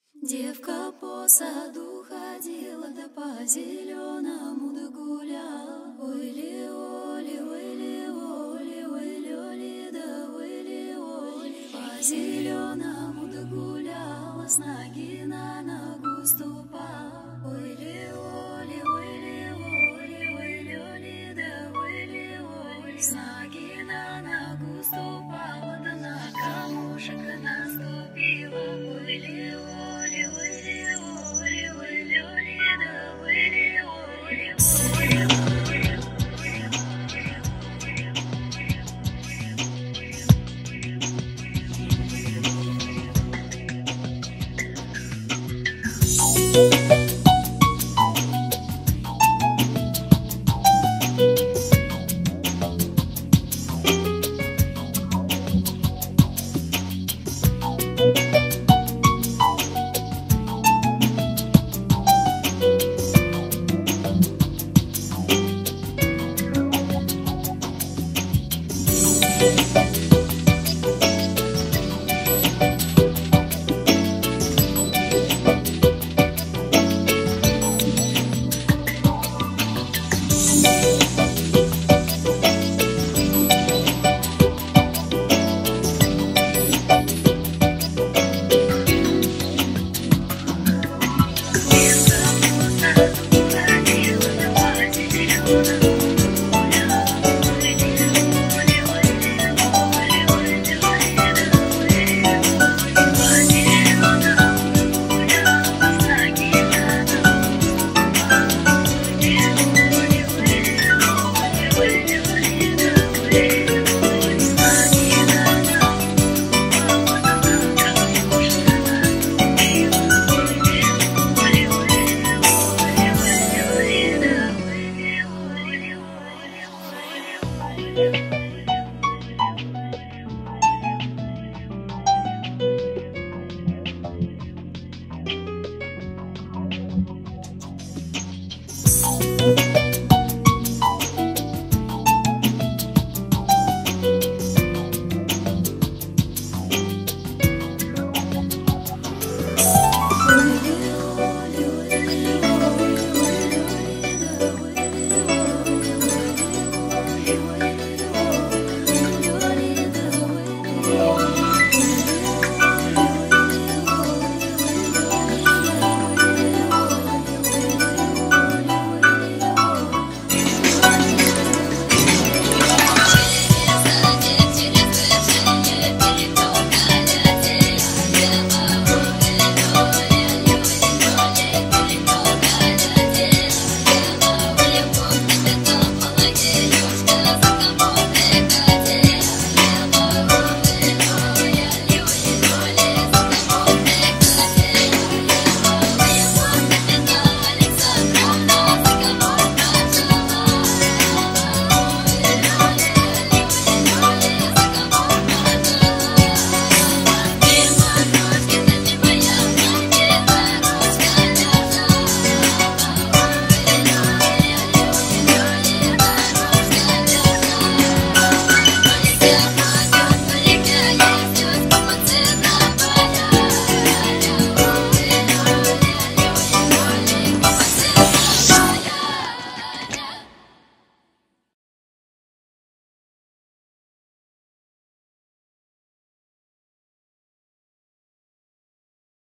Девка по саду ходила, да по зеленому да гуляла. Ой-ли, оли, ой-ли, оли, ой-ли, оли, да ой-ли, оли. По зеленому да гуляла, с ноги на ногу ступала. Ой-ли, оли, ой-ли, оли, ой-ли, оли, да ой-ли, оли. С ноги на ногу ступала, да на камушек наступила. Ой-ли, оли, ой-ли, оли, ой-ли, оли, да ой-ли, оли, оли, оли.